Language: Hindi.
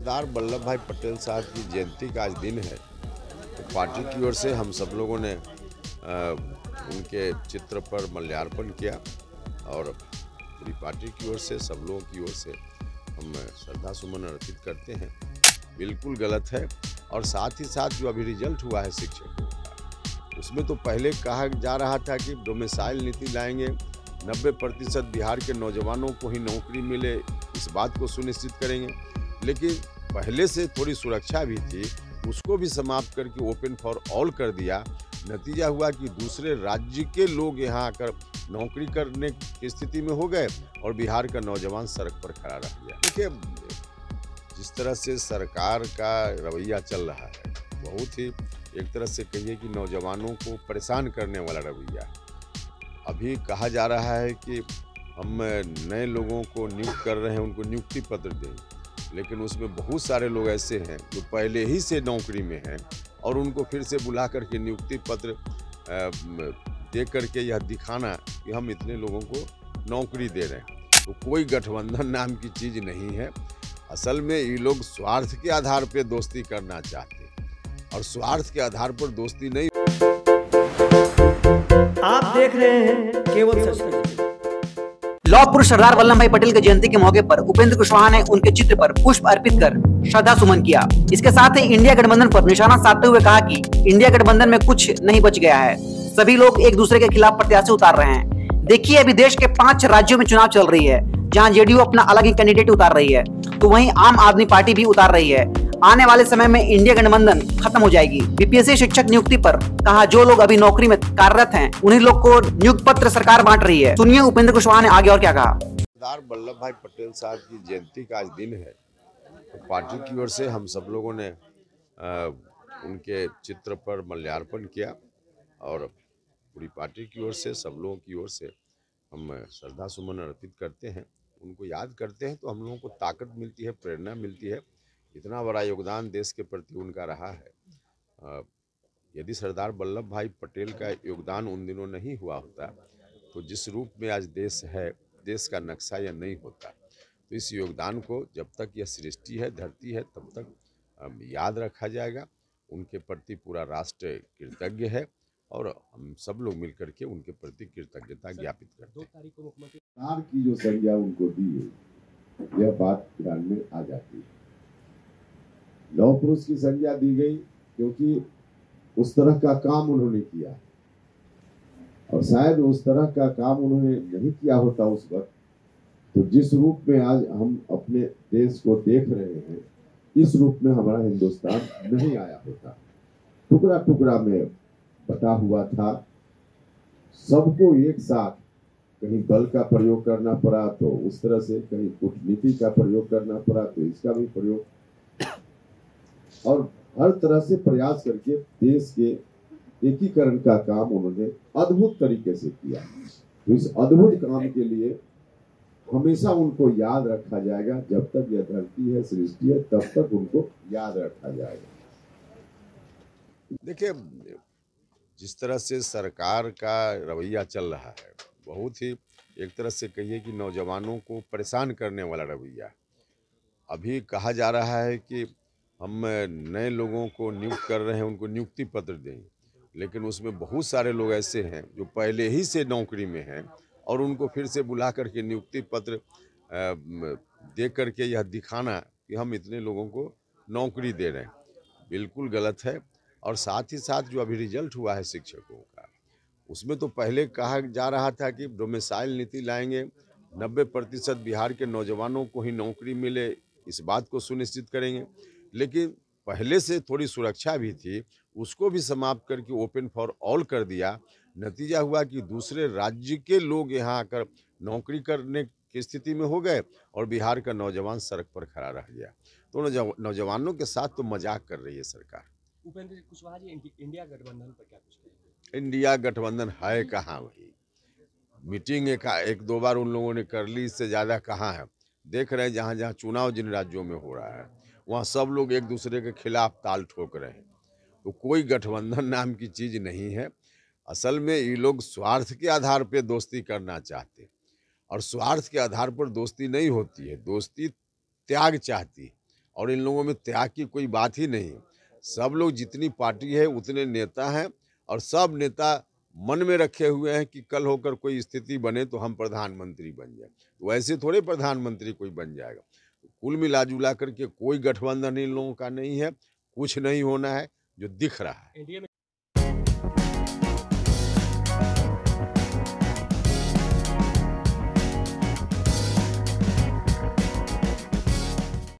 सरदार वल्लभ भाई पटेल साहब की जयंती का आज दिन है, तो पार्टी की ओर से हम सब लोगों ने उनके चित्र पर माल्यार्पण किया और पूरी पार्टी की ओर से, सब लोगों की ओर से हम श्रद्धा सुमन अर्पित करते हैं। बिल्कुल गलत है। और साथ ही साथ जो अभी रिजल्ट हुआ है शिक्षकों का, उसमें तो पहले कहा जा रहा था कि डोमिसाइल नीति लाएंगे, 90% बिहार के नौजवानों को ही नौकरी मिले, इस बात को सुनिश्चित करेंगे। लेकिन पहले से थोड़ी सुरक्षा भी थी, उसको भी समाप्त करके ओपन फॉर ऑल कर दिया। नतीजा हुआ कि दूसरे राज्य के लोग यहाँ आकर नौकरी करने की स्थिति में हो गए और बिहार का नौजवान सड़क पर खड़ा रह गया। देखिए, जिस तरह से सरकार का रवैया चल रहा है, बहुत ही एक तरह से कहिए कि नौजवानों को परेशान करने वाला रवैया। अभी कहा जा रहा है कि हम नए लोगों को नियुक्त कर रहे हैं, उनको नियुक्ति पत्र दें, लेकिन उसमें बहुत सारे लोग ऐसे हैं जो पहले ही से नौकरी में हैं और उनको फिर से बुला करके नियुक्ति पत्र दे करके यह दिखाना कि हम इतने लोगों को नौकरी दे रहे हैं। तो कोई गठबंधन नाम की चीज़ नहीं है। असल में ये लोग स्वार्थ के आधार पर दोस्ती करना चाहते हैं और स्वार्थ के आधार पर दोस्ती नहीं। आप देख रहे हैं केवल सच। लौह पुरुष सरदार वल्लभ भाई पटेल की जयंती के मौके पर उपेंद्र कुशवाहा ने उनके चित्र पर पुष्प अर्पित कर श्रद्धा सुमन किया। इसके साथ ही इंडिया गठबंधन पर निशाना साधते हुए कहा कि इंडिया गठबंधन में कुछ नहीं बच गया है, सभी लोग एक दूसरे के खिलाफ प्रत्याशी उतार रहे हैं। देखिए, अभी देश के 5 राज्यों में चुनाव चल रही है, जहां जेडीयू अपना अलग ही कैंडिडेट उतार रही है, तो वहीं आम आदमी पार्टी भी उतार रही है। आने वाले समय में इंडिया गठबंधन खत्म हो जाएगी। बीपीएससी शिक्षक नियुक्ति पर कहा, जो लोग अभी नौकरी में कार्यरत हैं उन्हीं लोग को नियुक्ति पत्र सरकार बांट रही है। सुनिए उपेंद्र कुशवाहा ने आगे और क्या कहा। सरदार वल्लभ भाई पटेल साहब की जयंती का आज दिन है, तो पार्टी की ओर से हम सब लोगों ने उनके चित्र पर माल्यार्पण किया और पूरी पार्टी की ओर से, सब लोगों की ओर से हम श्रद्धा सुमन अर्पित करते हैं। उनको याद करते हैं तो हम लोगों को ताकत मिलती है, प्रेरणा मिलती है। इतना बड़ा योगदान देश के प्रति उनका रहा है। यदि सरदार वल्लभ भाई पटेल का योगदान उन दिनों नहीं हुआ होता तो जिस रूप में आज देश है, देश का नक्शा यह नहीं होता। तो इस योगदान को जब तक यह सृष्टि है, धरती है, तब तक याद रखा जाएगा। उनके प्रति पूरा राष्ट्र कृतज्ञ है और हम सब लोग मिलकर के उनके प्रति कृतज्ञता ज्ञापित करते हैं। 2 तारीख को मुख्यमंत्री सरकार की जो संज्ञा उनको दी है, यह बात ध्यान में आ जाती है। लौह पुरुष की संज्ञा दी गई क्योंकि उस तरह का काम उन्होंने किया, और शायद उस तरह का काम उन्होंने नहीं किया होता उस वक्त, तो जिस रूप में आज हम अपने देश को देख रहे हैं, इस रूप में हमारा हिंदुस्तान नहीं आया होता। टुकड़ा टुकड़ा में बटा हुआ था, सबको एक साथ कहीं बल का प्रयोग करना पड़ा तो उस तरह से, कहीं कूटनीति का प्रयोग करना पड़ा तो इसका भी प्रयोग, और हर तरह से प्रयास करके देश के एकीकरण का काम उन्होंने अद्भुत तरीके से किया। तो इस अद्भुत काम के लिए हमेशा उनको याद रखा जाएगा। जब तक यह धरती है, सृष्टि है, तब तक उनको याद रखा जाएगा। देखिए, जिस तरह से सरकार का रवैया चल रहा है, बहुत ही एक तरह से कहिए कि नौजवानों को परेशान करने वाला रवैया। अभी कहा जा रहा है कि हम नए लोगों को नियुक्त कर रहे हैं, उनको नियुक्ति पत्र दें, लेकिन उसमें बहुत सारे लोग ऐसे हैं जो पहले ही से नौकरी में हैं और उनको फिर से बुला करके नियुक्ति पत्र दे करके यह दिखाना कि हम इतने लोगों को नौकरी दे रहे हैं। बिल्कुल गलत है। और साथ ही साथ जो अभी रिजल्ट हुआ है शिक्षकों का, उसमें तो पहले कहा जा रहा था कि डोमिसाइल नीति लाएंगे, 90% बिहार के नौजवानों को ही नौकरी मिले, इस बात को सुनिश्चित करेंगे। लेकिन पहले से थोड़ी सुरक्षा भी थी, उसको भी समाप्त करके ओपन फॉर ऑल कर दिया। नतीजा हुआ कि दूसरे राज्य के लोग यहाँ आकर नौकरी करने की स्थिति में हो गए और बिहार का नौजवान सड़क पर खड़ा रह गया। तो नौजवानों के साथ तो मजाक कर रही है सरकार। उपेंद्र कुशवाहा जी इंडिया गठबंधन पर क्या कुछ कहेंगे? इंडिया गठबंधन है कहाँ? वही मीटिंग एक 2 बार उन लोगों ने कर ली, इससे ज़्यादा कहाँ है। देख रहे हैं जहाँ जहाँ चुनाव जिन राज्यों में हो रहा है, वहाँ सब लोग एक दूसरे के खिलाफ ताल ठोक रहे हैं। तो कोई गठबंधन नाम की चीज़ नहीं है। असल में ये लोग स्वार्थ के आधार पर दोस्ती करना चाहते हैं और स्वार्थ के आधार पर दोस्ती नहीं होती है। दोस्ती त्याग चाहती है और इन लोगों में त्याग की कोई बात ही नहीं। सब लोग जितनी पार्टी है उतने नेता हैं और सब नेता मन में रखे हुए हैं कि कल होकर कोई स्थिति बने तो हम प्रधानमंत्री बन जाए। वैसे थोड़े प्रधानमंत्री कोई बन जाएगा। कुल मिला जुला करके कोई गठबंधन इन लोगों का नहीं है, कुछ नहीं होना है जो दिख रहा है। इंडिया में